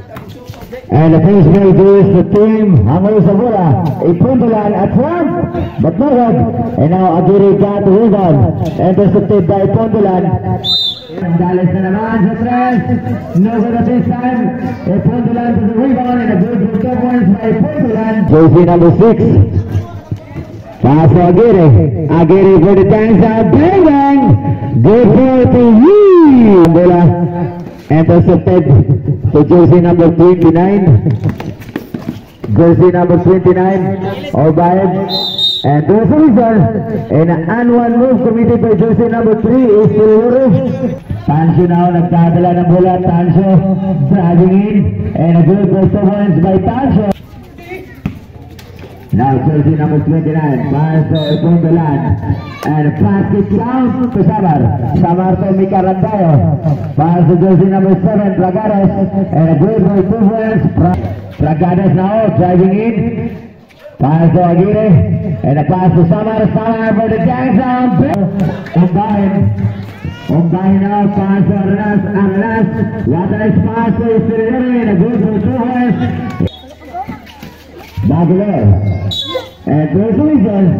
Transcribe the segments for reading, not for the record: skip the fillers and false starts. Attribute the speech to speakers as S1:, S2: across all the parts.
S1: And the first ball goes to team Hamul Sabura. Ipundulan at front, but no good. And now Agiri got the rebound. Intercepted by Ipundulan. Gonzalez na naman sa tres. No good at this time. Ipundulan to the rebound and a good recovery by Ipundulan. Jersey number 6. Pass for Agiri. Agiri for the dance out. Bang bang. Good ball to you. Bola intercepted to jersey number 29. Jersey number 29. Obaid. And there's a result. And an one move committed by jersey number 3 is Silvero. Tancho now nagdadala ng bola. Tancho driving in. And a good performance by Tancho. Now jersey number 29, pass to Ipundulan, and pass it down to Samar. Samar to Mika Randayo. Pass to jersey number 7, Pragares, and a good performance. Pragares now driving in. Pass to Aguirre, and a pass to Samar. Samar for the dance down. Umbahin now, pass to Aranas. Aranas, Watanes pass to Silvero, and a good performance. Bagular. And there's a result.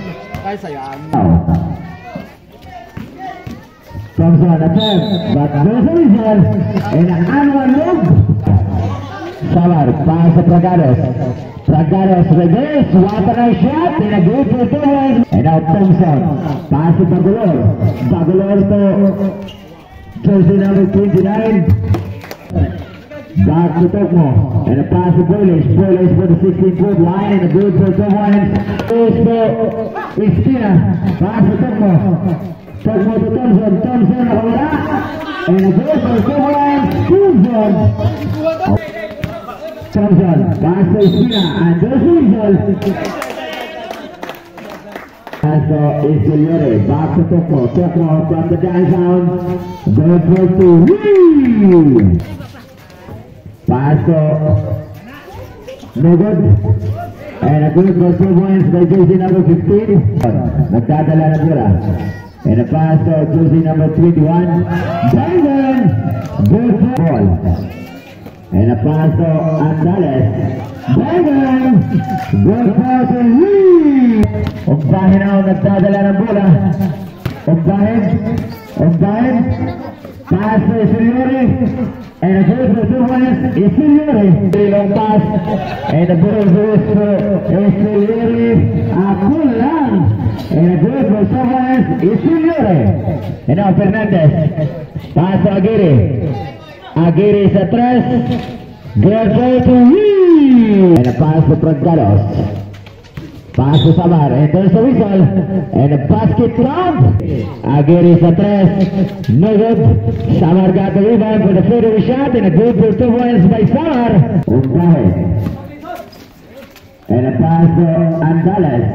S1: Comes on attempt, but there's a result. And an one move. Samar, pass to Pragares. Pragares reverse, water shot, and a good performance. And now Thompson, pass to Bagular. Bagular to jersey number 29. Back to Tokmo, and a pass to Polish. Polish for the 16-foot line, and a good performance. Is for Ispina. Pass to Tokmo. Tokmo to Thompson. Thompson nakawala. And a good performance. Thompson. Pass to Ispina. And there's a result. Pass to Ispina. Back to Tokmo. Tokmo from the dance down. Good for two. Pass to no good. And a good performance by jersey number 15. Nagdadala na bola. And a pass to jersey number 21. Bang! Good ball. And a pass to Andales. Bang! Good pass to Lee. Umbahin now, nagdadala na bola. Umbahin. Pass to Silvero. And a good performance is Silvero. Very long pass. And the ball goes to Silvero. Akulan. And a good performance is Silvero. And now Fernandez. Pass to Aguirre. Aguirre sa tres. Good ball to Lee. And a pass to Pragaros. Pass to Samar. And there's a whistle. And a basket count. Aguirre sa tres. No good. Samar got the rebound for the fadeaway shot, and a good performance by Samar. And a pass to Andales.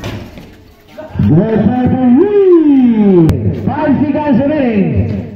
S1: Good pass to Lee. 5 seconds remaining.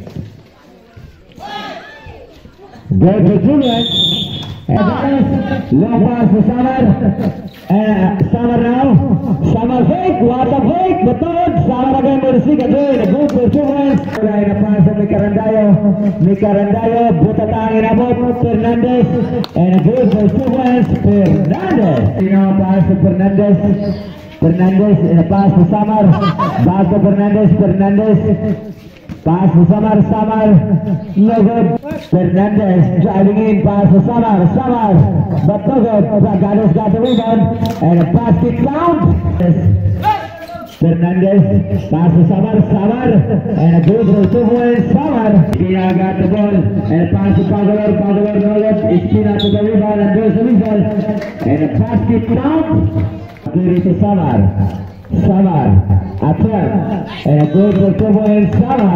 S1: Good performance. Andales. Low pass to Samar. Samar now. Samar fake. What a fake. The third. Samar again with the second. A good performance. And a pass to Mika Randayo. Mika Randayo. Butatang inabot. Fernandez. And a good performance. Fernandez. Now pass to Fernandez. Fernandez. And a pass to Samar. Back to Fernandez. Fernandez. Pass to Samar. Samar. No good. Fernandez driving in. Pass to Samar. Samar. But no good. Pragaros got the rebound. And a basket count. Fernandez. Pass to Samar. Samar. And a good performance. Samar. Ispina got the ball. And a pass to Bagular. Bagular no good. Ispina to the rebound. And there's the result. And a basket count. Aguirre to Samar. Samar. Attempt. And a good performance. Samar.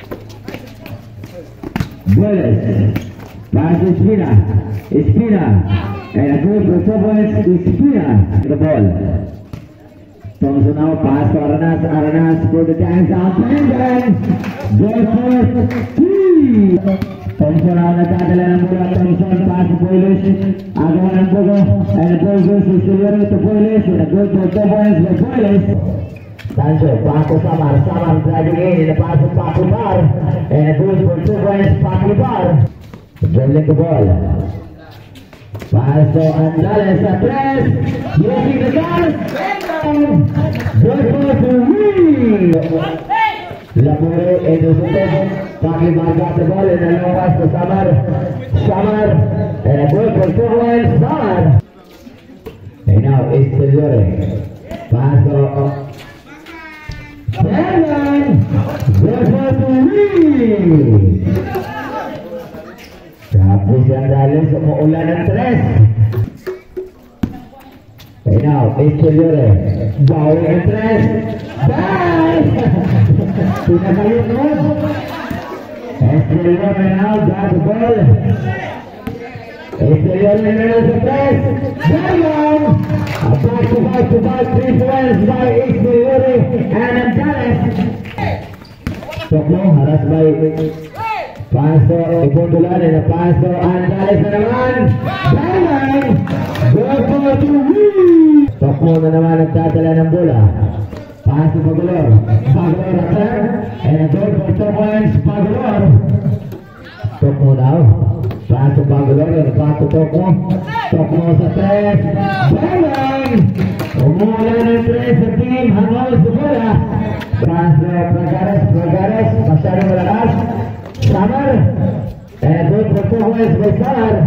S1: Bueles. Pass to Ispina. Ispina. And a good performance. Ispina. The ball. Thompson now pass to Aranas. Aranas for the dance out. And then good for three. Thompson now nagdadala ng bola. Thompson pass to Polish. Agawan ng Bogo. And the ball goes to Silvero to Polish. And a good performance by Polish. Sancho, pass to Samar. Samar driving in. And a pass to Pakubar. And a good performance Pakubar. Dribbling the ball. Paso Andales a 3. Using the gas. Good for to win. Lamore into the table. Pakliman got the ball in the long pass to Samar. Samar. And a good for 2 points. Samar. And now it's the Lure. Paso. Herman. Good for to win. Tapos Andales umuulan ng 3. And now, Estelure, bawing ang 3. Bang! Pinakayot. Estelure now got the ball. Estelure now sa 3. Bang! Back to back 3 points by Estelure and Andales. Toklo, haras by Paso, Ipondulan, and a Paso, Andales na naman. Bang! Good for to win! Tokmo na naman nagtatala ng bola. Paso Pagulor. Pagulor return. And a goal for 2 points, Pagulor. Tokmo daw. Paso Pagulor, and a paso Tokmo. Tokmo sa 3. Bang! Umulan ng 3 sa team. Hangol sa bola. Paso Pragares. Masyadong malakas. Samar, and good for 2 points by Samar.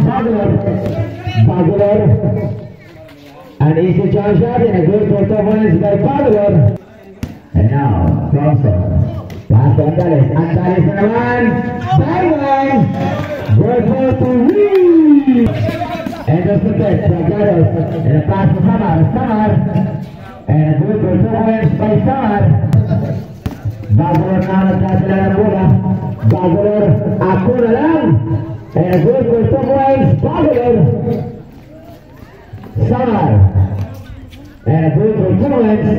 S1: Pagulor, and easy jump shot, and a good for 2 points by Pagulor. And now, Thompson, pass to Andales na naman. Bang! Good for 2 win. And the second, Pragares, and a pass to Samar, and a good for 2 points by Samar. Bagulor na nagtatala ng bola. Bagulor, ako na lang. And a good for 2 points, Bagulor. Samar. And a good for 2 points,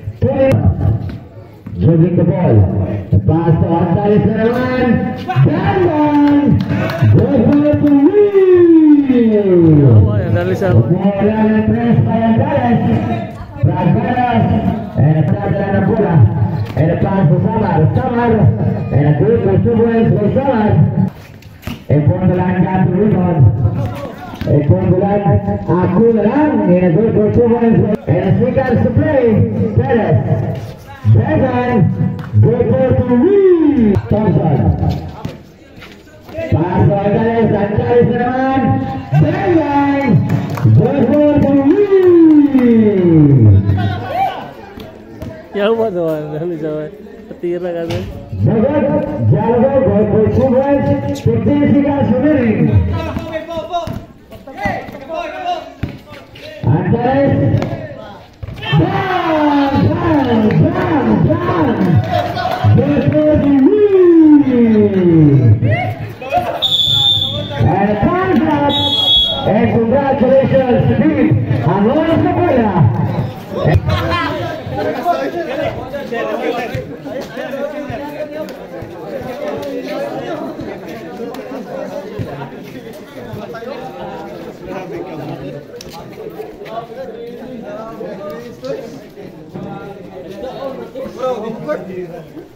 S1: dribbling the ball. The pass to Andales na naman. Bang! Good for 2 win. Wala ng press by Andales. Pragaras. And a tatala ng bola. And a pass to Samar, and a good for 2 points by Samar. Ipondulan got the rebound. Ipondulan, ako na lang, and a good for 2 points. And a seconds to play, Perez. Bevan, good for 2 win. Thompson. Pass to Andales na naman. Bevan, good for 2 win.
S2: Ya apa tuh? Lalu jawab. Petira kan?
S1: Jagat, Jalgo, good for 2 points. 15 seconds remaining. Andales. Bang! Good for 2 win. And thumbs up. And congratulations, Steve. Hangol sa bola.
S3: Bro,